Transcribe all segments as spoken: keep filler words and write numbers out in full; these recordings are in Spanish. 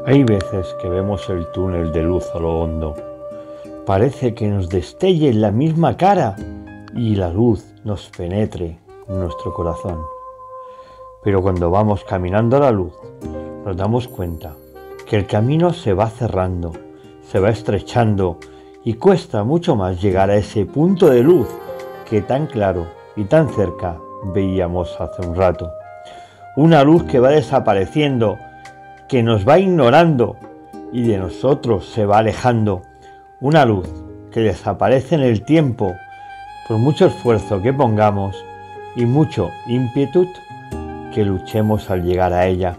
Hay veces que vemos el túnel de luz a lo hondo. Parece que nos destelle en la misma cara y la luz nos penetre en nuestro corazón. Pero cuando vamos caminando a la luz, nos damos cuenta que el camino se va cerrando, se va estrechando y cuesta mucho más llegar a ese punto de luz que tan claro y tan cerca veíamos hace un rato. Una luz que va desapareciendo, que nos va ignorando y de nosotros se va alejando. Una luz que desaparece en el tiempo por mucho esfuerzo que pongamos y mucho ímpetu que luchemos al llegar a ella.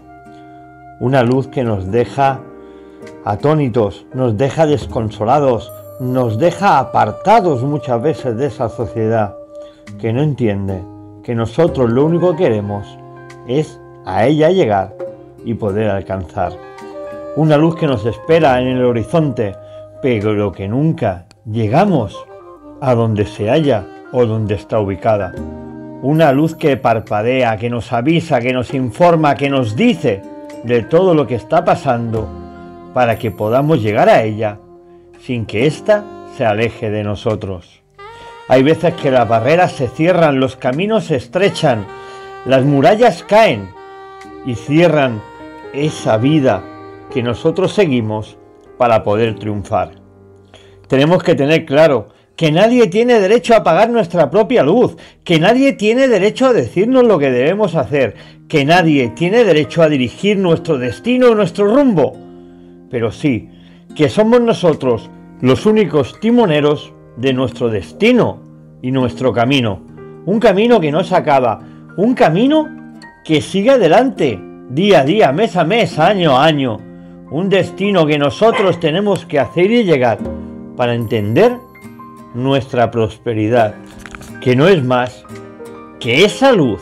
Una luz que nos deja atónitos, nos deja desconsolados, nos deja apartados muchas veces de esa sociedad que no entiende que nosotros lo único que queremos es a ella llegar y poder alcanzar. Una luz que nos espera en el horizonte, pero que nunca llegamos a donde se halla o donde está ubicada. Una luz que parpadea, que nos avisa, que nos informa, que nos dice de todo lo que está pasando para que podamos llegar a ella sin que ésta se aleje de nosotros. Hay veces que las barreras se cierran, los caminos se estrechan, las murallas caen y cierran esa vida que nosotros seguimos para poder triunfar. Tenemos que tener claro que nadie tiene derecho a apagar nuestra propia luz, que nadie tiene derecho a decirnos lo que debemos hacer, que nadie tiene derecho a dirigir nuestro destino o nuestro rumbo, pero sí que somos nosotros los únicos timoneros de nuestro destino y nuestro camino, un camino que no se acaba, un camino que sigue adelante, día a día, mes a mes, año a año, un destino que nosotros tenemos que hacer y llegar para entender nuestra prosperidad, que no es más que esa luz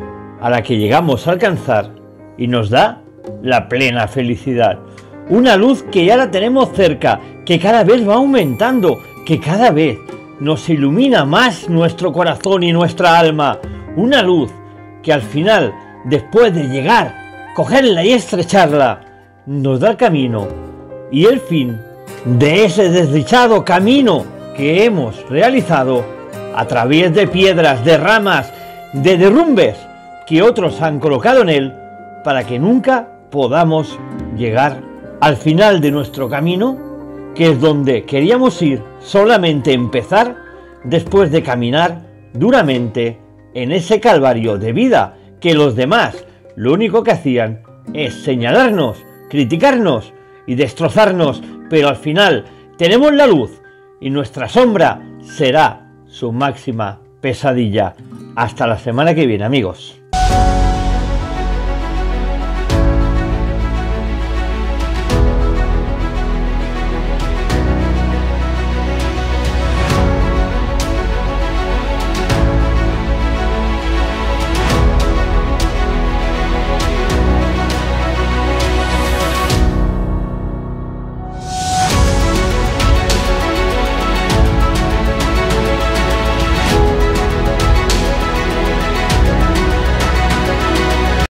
a la que llegamos a alcanzar y nos da la plena felicidad. Una luz que ya la tenemos cerca, que cada vez va aumentando, que cada vez nos ilumina más nuestro corazón y nuestra alma. Una luz que al final, después de llegar, cogerla y estrecharla, nos da el camino y el fin de ese desdichado camino que hemos realizado a través de piedras, de ramas, de derrumbes que otros han colocado en él para que nunca podamos llegar al final de nuestro camino, que es donde queríamos ir, solamente empezar después de caminar duramente en ese calvario de vida que los demás lo único que hacían es señalarnos, criticarnos y destrozarnos, pero al final tenemos la luz y nuestra sombra será su máxima pesadilla. Hasta la semana que viene, amigos.